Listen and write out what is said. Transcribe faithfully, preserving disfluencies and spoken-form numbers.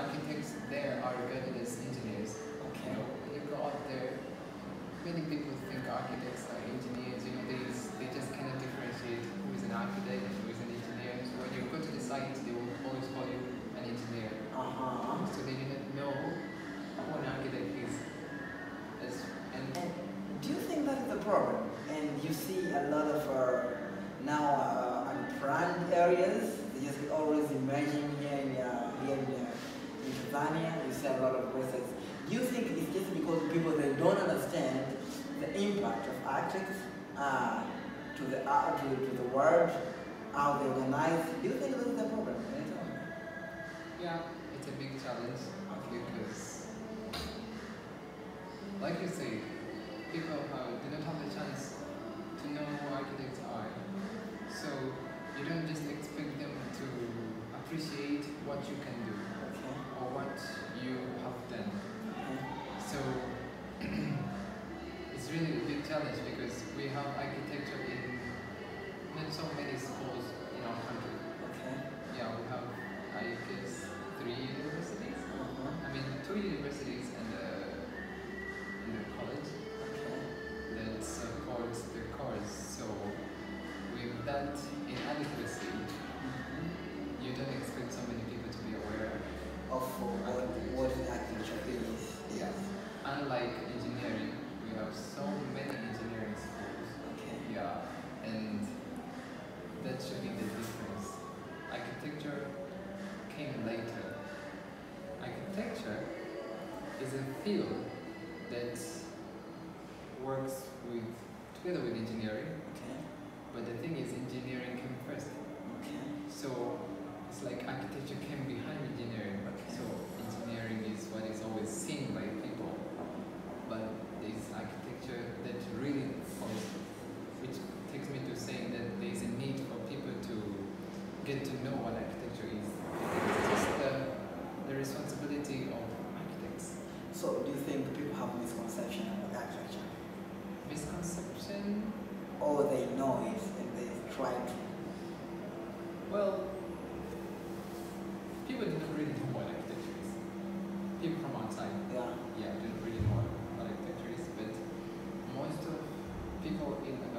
architects there are regarded as engineers. Okay. You know, when you go out there, many people think architects are engineers. You know, they, they just cannot differentiate who is an architect and who is an engineer. So when you go to the site, they will always call you an engineer. Uh-huh. So they do not know who an architect is. As, and And do you think that is a problem? And you see a lot of uh, now uh, unplanned areas, they just always emerging here in, uh, here in, uh, in Tanzania. You see a lot of places. Do you think it's just because people they don't understand the impact of architects uh, to the uh, to, to the world, how they organize? Do you think this is a problem? yeah, it's a big challenge because, like you say, people have, do not have the chance to know who architects are. So you don't just expect them to appreciate what you can do Okay. or what you have done. Okay. So it's really a big challenge because we have architecture in not so many schools in our country. Okay. Yeah, we have, I guess, three universities. Uh-huh. I mean, two universities and a, and a college Okay. that supports the course. So with that inadequacy, Mhm. you don't expect so many people to be aware. Of what, what architecture is. Yeah. Unlike engineering, we have so many engineering schools. Okay. Yeah, and that should be the difference. Architecture came later. Architecture is a field that works with together with engineering, Okay. but the thing is engineering came first. Okay. So it's like architecture came behind engineering. Okay. So engineering is what is always seen by people, but there's architecture that really follows, which takes me to saying that there's a need for people to get to know what architecture is. It's just the, the responsibility of architects. So do you think people have misconception about architecture? Misconception? Or they know it and they try to? Well, people don't really know what architecture is. People from outside, Yeah. yeah, don't really know what architecture is, but most of people in